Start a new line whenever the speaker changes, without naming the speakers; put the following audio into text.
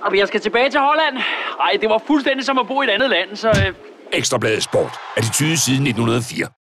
Og jeg skal tilbage til Holland. Ej, det var fuldstændig som at bo i et andet land, så...
Ekstrabladet Sport. Attitude siden 1904.